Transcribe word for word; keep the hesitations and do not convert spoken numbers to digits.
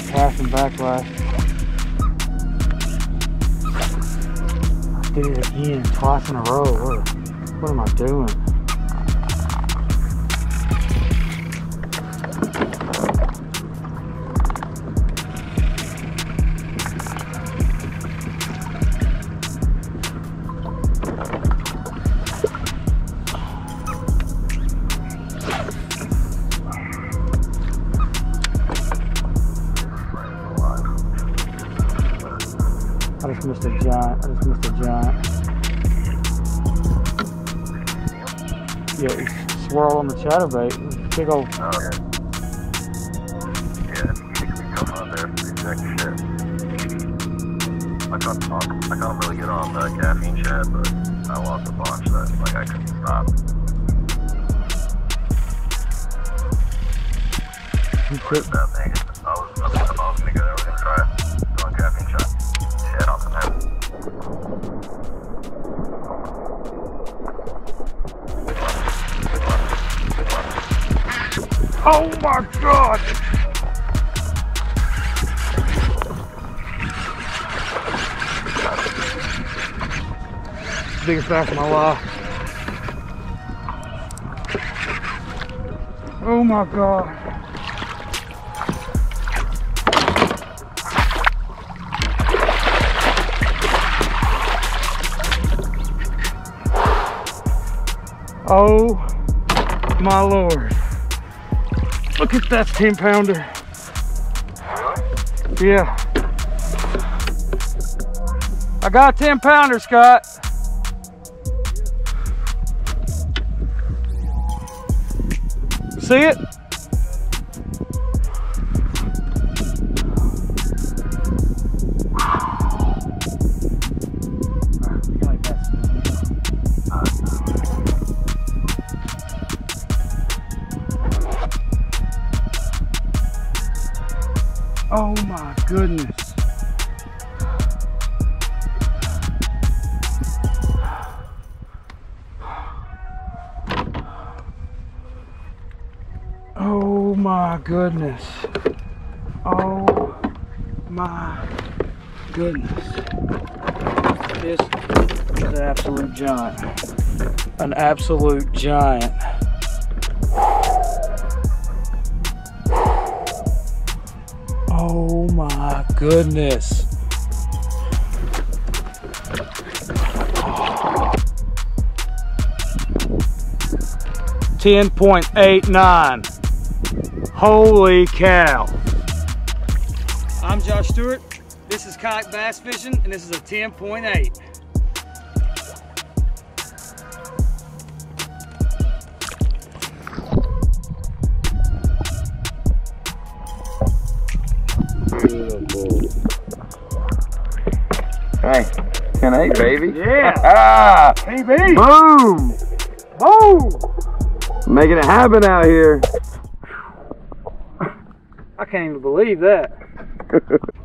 casting backlash. I did it again, twice in a row. What, what am I doing? I just missed a giant. I just missed a giant. Yeah, he swirled on the chatterbait. Big old. Oh, yeah. Yeah, you can come out there for the exact shit. I can't talk. I can't really get on the caffeine chat, but I lost a bunch that like I couldn't stop. What is that thing? I was, I was, I was gonna go there. I was gonna try it. Go on caffeine chat. Shit off the map. Oh my God! Biggest bass of my life. Oh my God. Oh my Lord. Look at that ten pounder. Yeah. I got a ten pounder, Scott. See it? Oh my goodness. Oh my goodness. Oh my goodness. This is an absolute giant. An absolute giant. Oh my goodness. ten point eight nine. Holy cow. I'm Josh Stewart. This is kayak bass fishing, and this is a ten point eight. Hey, ten eight, baby. Yeah. Hey, baby. Boom. Boom. Making it happen out here. I can't even believe that.